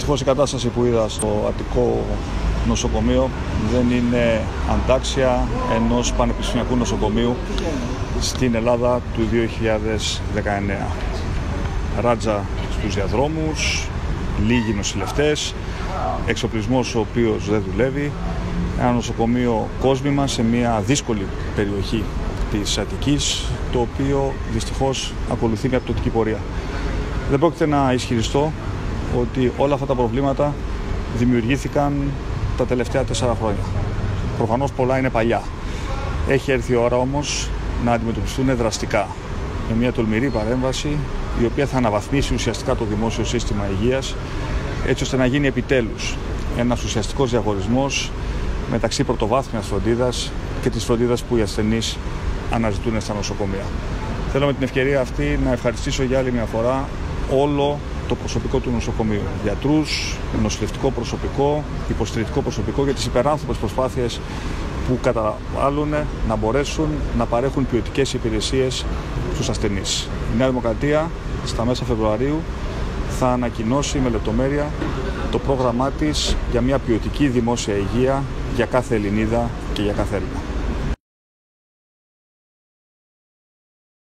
Δυστυχώς η κατάσταση που είδα στο Αττικό νοσοκομείο δεν είναι αντάξια ενός πανεπιστημιακού νοσοκομείου στην Ελλάδα του 2019. Ράτζα στους διαδρόμους, λίγοι νοσηλευτές, εξοπλισμός ο οποίος δεν δουλεύει, ένα νοσοκομείο κόσμημα σε μια δύσκολη περιοχή της Αττικής, το οποίο δυστυχώς ακολουθεί μια πτωτική πορεία. Δεν πρόκειται να ισχυριστώ ότι όλα αυτά τα προβλήματα δημιουργήθηκαν τα τελευταία 4 χρόνια. Προφανώς πολλά είναι παλιά. Έχει έρθει η ώρα όμως να αντιμετωπιστούν δραστικά, με μια τολμηρή παρέμβαση η οποία θα αναβαθμίσει ουσιαστικά το δημόσιο σύστημα υγείας, έτσι ώστε να γίνει επιτέλους ένας ουσιαστικός διαχωρισμός μεταξύ πρωτοβάθμιας φροντίδας και της φροντίδας που οι ασθενείς αναζητούν στα νοσοκομεία. Θέλω με την ευκαιρία αυτή να ευχαριστήσω για άλλη μια φορά όλο το προσωπικό του νοσοκομείου. Γιατρούς, νοσηλευτικό προσωπικό, υποστηρικτικό προσωπικό για τις υπεράνθρωπες προσπάθειες που καταβάλουν να μπορέσουν να παρέχουν ποιοτικές υπηρεσίες στους ασθενείς. Η Νέα Δημοκρατία στα μέσα Φεβρουαρίου θα ανακοινώσει με λεπτομέρεια το πρόγραμμά της για μια ποιοτική δημόσια υγεία για κάθε Ελληνίδα και για κάθε Έλληνα.